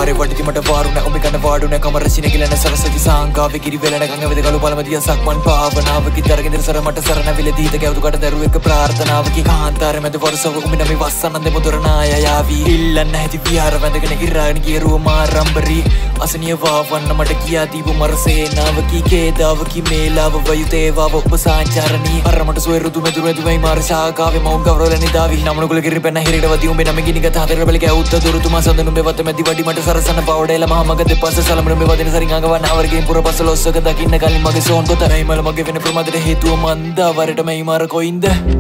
පාරේ වටති මට වාරුණ ඔබ ගන්න වාඩුණ කමර සිනගිලන සරසති සාංගාවේ කිරි වෙලන ගංගවේද ගලු පළමදිය සක්මන් භාවනාවකි තරගෙන් සර මට සරණ විල දීත කැවුතු කට දරුවෙක් ප්‍රාර්ථනාවකි කාන්තාර මැද වරසව උඹ නමි වස්සනන්ද මුදරනාය යාවි ඉල්ලන්න ඇති විහාර වැඳගෙන ඉරාගෙන ගියරුව මාරම්බරි අසනිය වාවන්න මට කියා දීපු මරසේනාවකි කේදාවකි මේලාව වයුතේවාව ඔබ සාංචාරණී අරමට සුවේ රුතු මෙදුරු මෙදුමයි මාර ශාකාවේ මවුන් ගවරවල නිදාවි නමනුකුල කිරි පෙන්න හිරට වදී උඹේ නම ගිනිගත හතර බල කැවුත්ත දුරුතුමා සඳනු මේ වත මැදි වඩි මට සරසන පවඩේල මහ මග දෙපස සලමුණු මේ වදින සරින් අඟවන්න අවර්ගයෙන් පුර පසලොස්සක දකින්න කලින් මගේ සෝන් කොතරයි මල මගේ වෙන ප්‍රමාදයට හේතුව මන්ද වරට මේ මාර කොයින්ද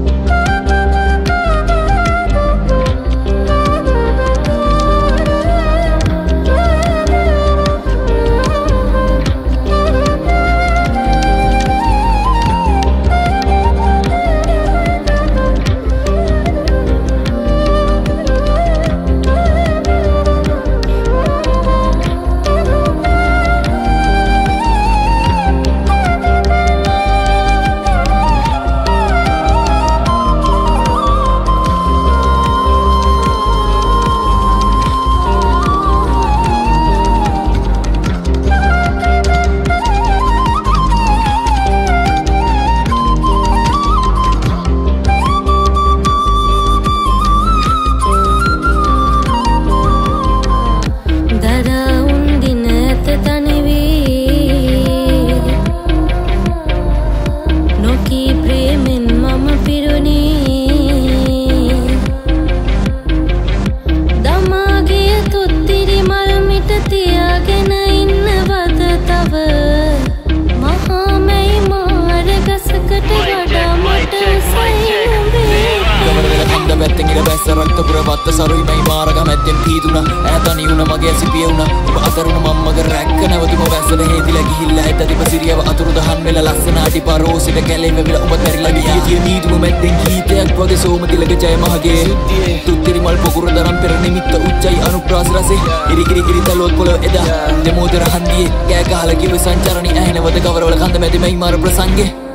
රක්තපුර වත්ත සරුයි මයි මාරග මැද්දෙන් පීදුනා ඈතනි උන මගේ සිපිය උනා ඔබ අතරුණ මම්මගේ රැක්ක නැවතුම වැස්සට හේතිලා ගිහිල්ලා ඇත දිප සිරියව අතුරුදහන් වෙලා ලස්සන අටිපරෝසිට කැලේ වෙවිලා ඔබ තැරිලා ගියා ගිය මීදුම මැද්දෙන් ගීතයක් වගේ සෝම තිලක ජය මහගේ තුත්තිරි මල් පොකුර දරම් පෙර නිමිත්ත උච්චයි අනුප්‍රාස රසේ ඉරිකිරි කිරි තලොත් පොළොව එදා දෙමෝදර හන්දියේ කෑ ගහලා කිව්ව සංචාරණි ඇහෙනවද ගවරවල කඳ මැදි මයි මාර ප්‍රසංගේ